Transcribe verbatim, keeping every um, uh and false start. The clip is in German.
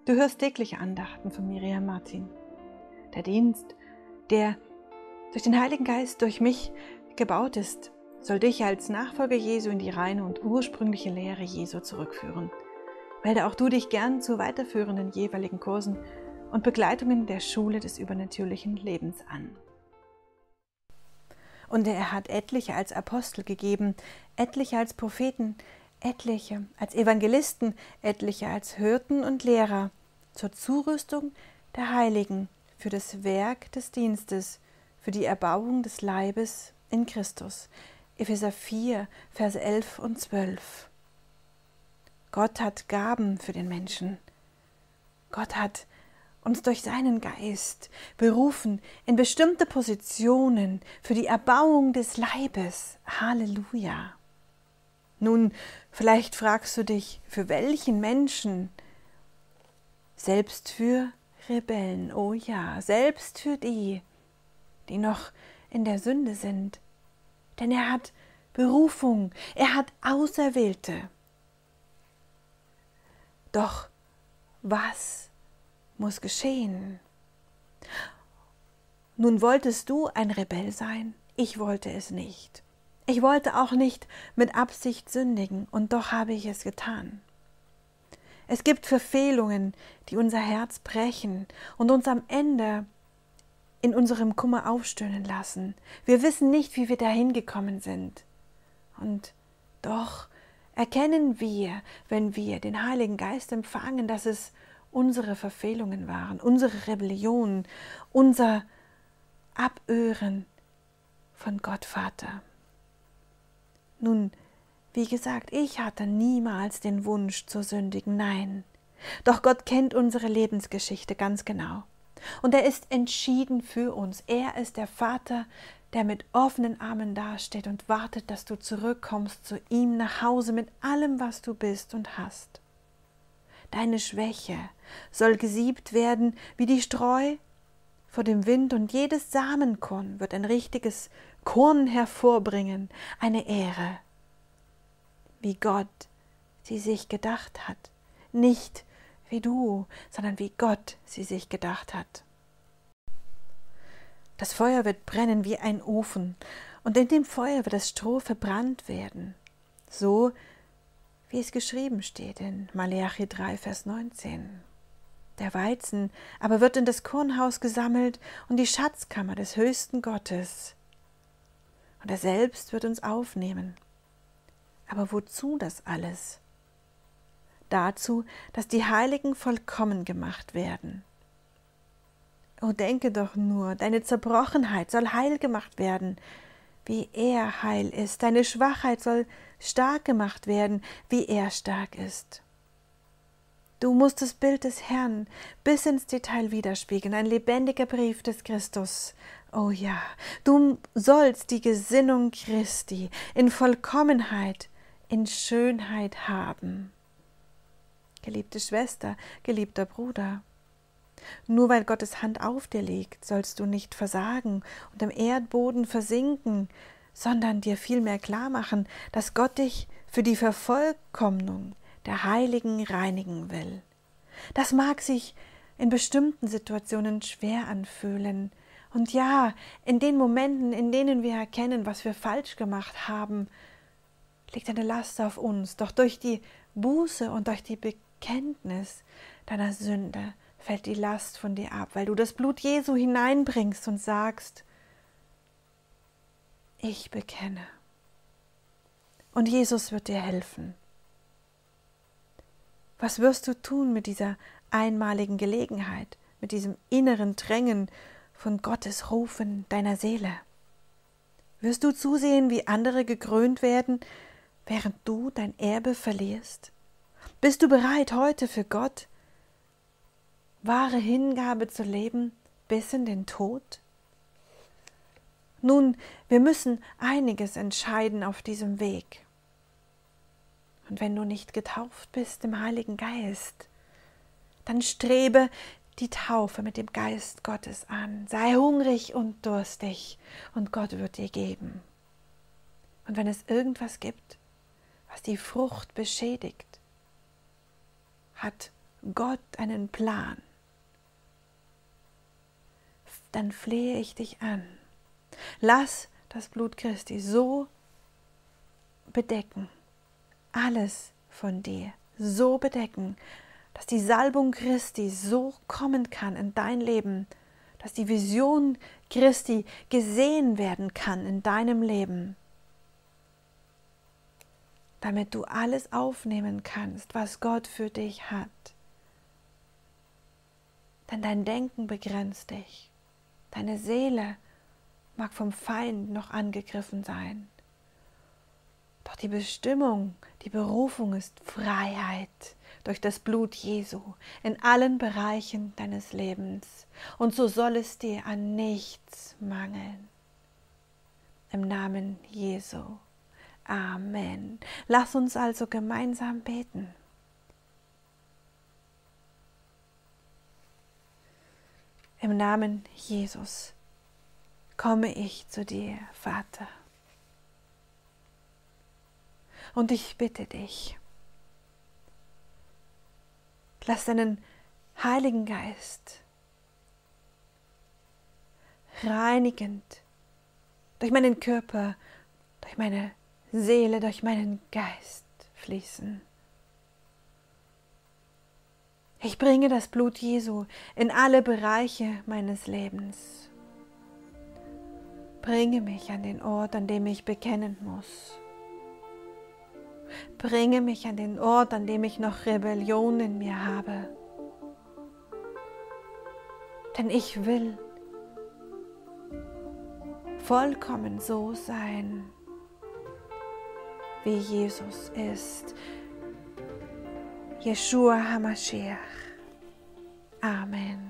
Du hörst tägliche Andachten von Miriam Martin. Der Dienst, der durch den Heiligen Geist durch mich gebaut ist, soll dich als Nachfolger Jesu in die reine und ursprüngliche Lehre Jesu zurückführen. Melde auch du dich gern zu weiterführenden jeweiligen Kursen und Begleitungen der Schule des übernatürlichen Lebens an. Und er hat etliche als Apostel gegeben, etliche als Propheten, etliche als Evangelisten, etliche als Hirten und Lehrer, zur Zurüstung der Heiligen, für das Werk des Dienstes, für die Erbauung des Leibes in Christus. Epheser vier, Verse elf und zwölf. Gott hat Gaben für den Menschen. Gott hat uns durch seinen Geist berufen in bestimmte Positionen für die Erbauung des Leibes. Halleluja! Nun, vielleicht fragst du dich, für welchen Menschen? Selbst für Rebellen, oh ja, selbst für die, die noch in der Sünde sind. Denn er hat Berufung, er hat Auserwählte. Doch was muss geschehen? Nun wolltest du ein Rebell sein, ich wollte es nicht. Ich wollte auch nicht mit Absicht sündigen, und doch habe ich es getan. Es gibt Verfehlungen, die unser Herz brechen und uns am Ende in unserem Kummer aufstöhnen lassen. Wir wissen nicht, wie wir dahin gekommen sind. Und doch erkennen wir, wenn wir den Heiligen Geist empfangen, dass es unsere Verfehlungen waren, unsere Rebellion, unser Abören von Gott Vater. Nun, wie gesagt, ich hatte niemals den Wunsch zu sündigen, nein. Doch Gott kennt unsere Lebensgeschichte ganz genau. Und er ist entschieden für uns. Er ist der Vater, der mit offenen Armen dasteht und wartet, dass du zurückkommst zu ihm nach Hause mit allem, was du bist und hast. Deine Schwäche soll gesiebt werden wie die Streu vor dem Wind, und jedes Samenkorn wird ein richtiges Korn hervorbringen, eine Ähre, wie Gott sie sich gedacht hat. Nicht wie du, sondern wie Gott sie sich gedacht hat. Das Feuer wird brennen wie ein Ofen, und in dem Feuer wird das Stroh verbrannt werden, so wie es geschrieben steht in Maleachi drei, Vers neunzehn. Der Weizen aber wird in das Kornhaus gesammelt und die Schatzkammer des höchsten Gottes. Und er selbst wird uns aufnehmen. Aber wozu das alles? Dazu, dass die Heiligen vollkommen gemacht werden. Oh, denke doch nur, deine Zerbrochenheit soll heil gemacht werden, wie er heil ist. Deine Schwachheit soll stark gemacht werden, wie er stark ist. Du musst das Bild des Herrn bis ins Detail widerspiegeln, ein lebendiger Brief des Christus. Oh ja, du sollst die Gesinnung Christi in Vollkommenheit, in Schönheit haben. Geliebte Schwester, geliebter Bruder, nur weil Gottes Hand auf dir liegt, sollst du nicht versagen und im Erdboden versinken, sondern dir vielmehr klar machen, dass Gott dich für die Vervollkommnung der Heiligen reinigen will. Das mag sich in bestimmten Situationen schwer anfühlen. Und ja, in den Momenten, in denen wir erkennen, was wir falsch gemacht haben, liegt eine Last auf uns. Doch durch die Buße und durch die Bekenntnis deiner Sünde fällt die Last von dir ab, weil du das Blut Jesu hineinbringst und sagst, ich bekenne. Und Jesus wird dir helfen. Was wirst du tun mit dieser einmaligen Gelegenheit, mit diesem inneren Drängen von Gottes Rufen deiner Seele? Wirst du zusehen, wie andere gekrönt werden, während du dein Erbe verlierst? Bist du bereit, heute für Gott wahre Hingabe zu leben bis in den Tod? Nun, wir müssen einiges entscheiden auf diesem Weg. Und wenn du nicht getauft bist im Heiligen Geist, dann strebe die Taufe mit dem Geist Gottes an. Sei hungrig und durstig, und Gott wird dir geben. Und wenn es irgendwas gibt, was die Frucht beschädigt, hat Gott einen Plan, dann flehe ich dich an. Lass das Blut Christi so bedecken, alles von dir so bedecken, dass die Salbung Christi so kommen kann in dein Leben, dass die Vision Christi gesehen werden kann in deinem Leben, damit du alles aufnehmen kannst, was Gott für dich hat. Denn dein Denken begrenzt dich. Deine Seele mag vom Feind noch angegriffen sein. Doch die Bestimmung, die Berufung ist Freiheit durch das Blut Jesu in allen Bereichen deines Lebens. Und so soll es dir an nichts mangeln. Im Namen Jesu. Amen. Lass uns also gemeinsam beten. Im Namen Jesus komme ich zu dir, Vater. Und ich bitte dich, lass deinen Heiligen Geist reinigend durch meinen Körper, durch meine Seele, durch meinen Geist fließen. Ich bringe das Blut Jesu in alle Bereiche meines Lebens. Bringe mich an den Ort, an dem ich bekennen muss. Bringe mich an den Ort, an dem ich noch Rebellion in mir habe. Denn ich will vollkommen so sein, wie Jesus ist. Yeshua HaMashiach. Amen.